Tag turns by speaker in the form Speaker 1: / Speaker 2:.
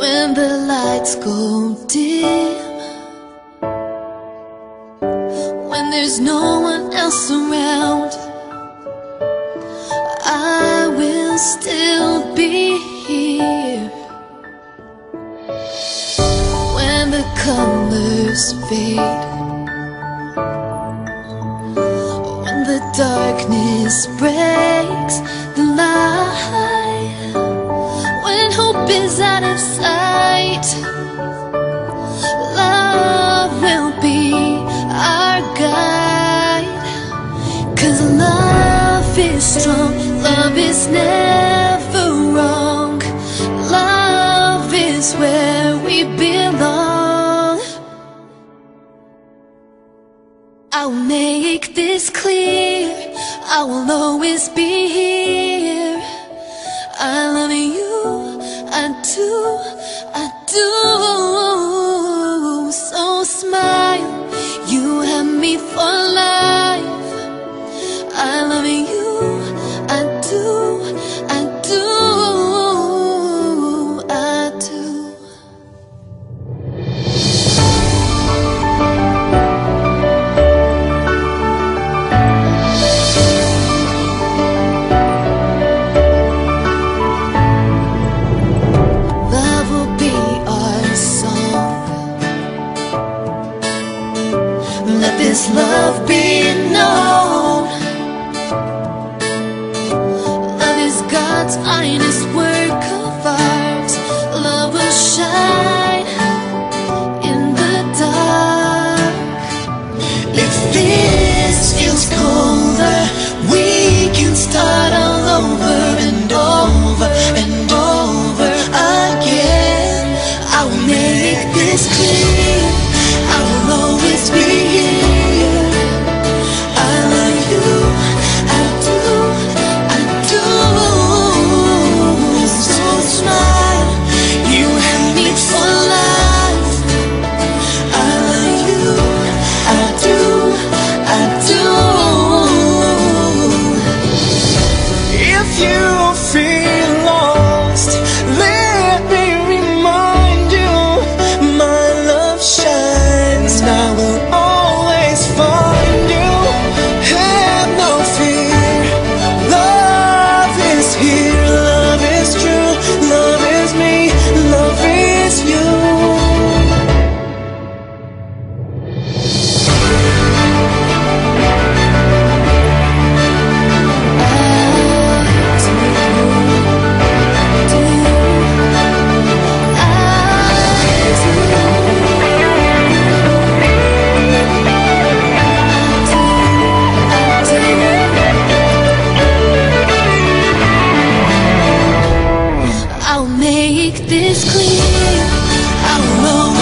Speaker 1: when the lights go dim, when there's no one else around, I will still be here. When the colors fade, when the darkness breaks the light, when hope is out of sight, love will be our guide. 'Cause love is strong, love is never wrong, love is where we belong. I'll make this clear, I will always be here. I love you, I do, I do. So smile, you have me for life. I love you, I do, I do, I do. Love will be our song. Let this love be known. Love is God's finest work of art. Love will shine in the dark. If this feels colder, we can start all over and over and over again. I will make this clear, I will always be here. I love you, I do, I do. So smile, you have me for life. I love you, I do, I do. If you feel lost, let me remind you, my love shines, and I will always find you. Have no fear, love is here, love is true, love is me, love is you. I'll make this clear, I will always